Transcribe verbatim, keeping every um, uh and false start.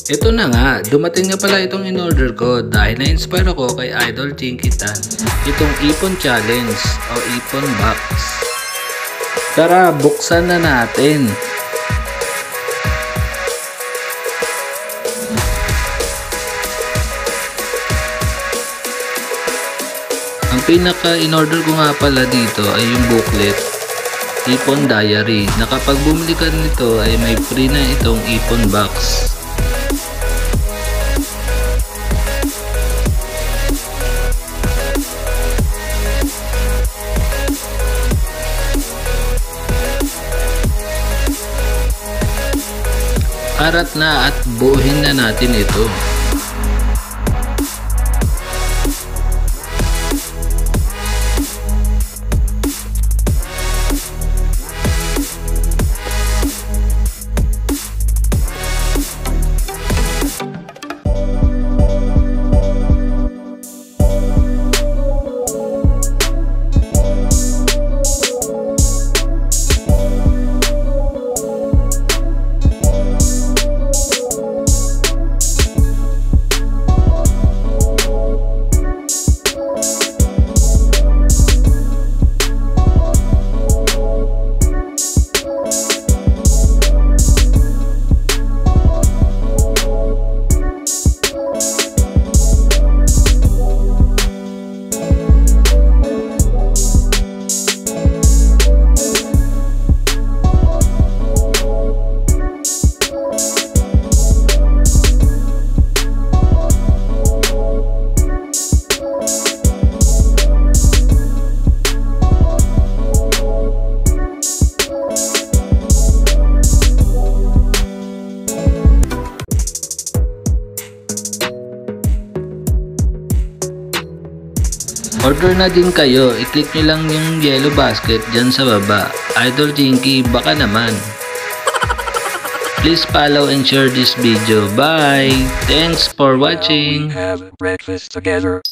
Ito na nga, dumating na pala itong in-order ko dahil na-inspire ako kay Idol Chinkeetan. Itong Ipon challenge o Ipon box. Tara, buksan na natin. Ang pinaka in-order ko nga pala dito ay yung booklet, Ipon diary, na kapag bumili ka nito ay may free na itong Ipon box. Arat na at buuhin na natin ito. Order na din kayo, i-click nyo lang yung yellow basket dyan sa baba. Idol Chinky, baka naman. Please follow and share this video. Bye! Thanks for watching! Have breakfast together.